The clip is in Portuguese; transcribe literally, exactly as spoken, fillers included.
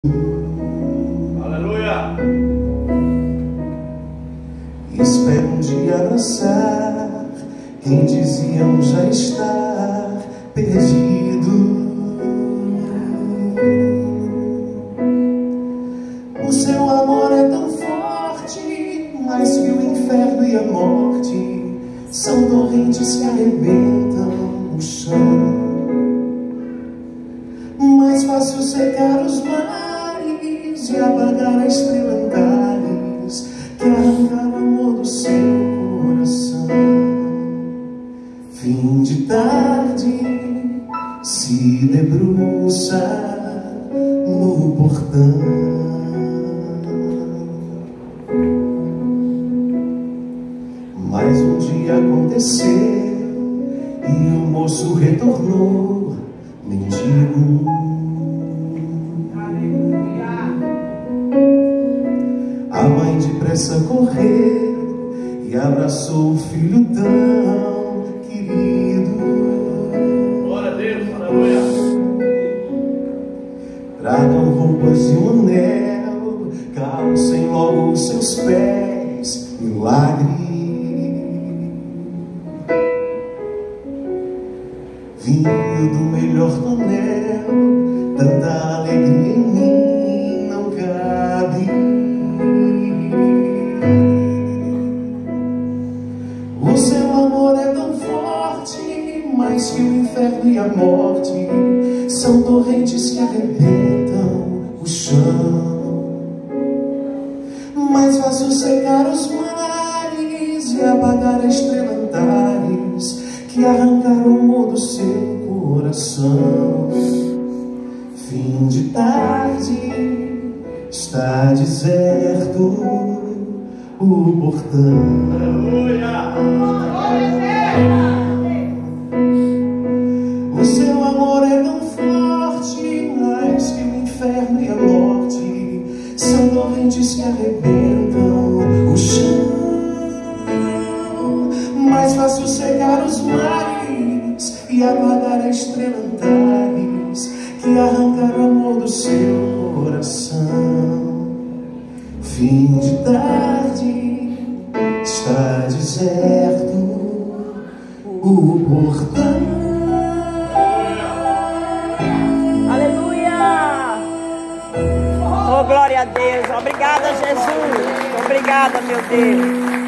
Aleluia! Espero um dia abraçar quem diziam já estar perdido. O seu amor é tão forte, mais que o inferno e a morte são torrentes que arrebentam o chão. Mais fácil secar os mares e apagar a estrela andares que arrancar o amor do seu coração. Fim de tarde se debruça no portão. Mais um dia aconteceu e o moço retornou mendigo. A mãe depressa correu e abraçou o filho tão querido. Glória a Deus, aleluia. Tragam roupas e um anel, calcem logo os seus pés, milagre. Vinho do melhor tonel, tanta alegria em mim não cabe. O seu amor é tão forte, mais que o inferno e a morte são torrentes que arrebentam o chão. Mais fácil secar os mares e apagar a estrela andares que arrancar o amor do seu coração. Fim de tarde, está deserto o portão. Aleluia! O seu amor é tão forte, mais que o inferno e a morte são torrentes que arrebentam o chão. Mais fácil secar os mares e apagar a estrela andares que arrancar o amor do seu coração. Fim de tarde, está deserto o portão. Aleluia! Oh, glória a Deus! Obrigada, Jesus! Obrigada, meu Deus!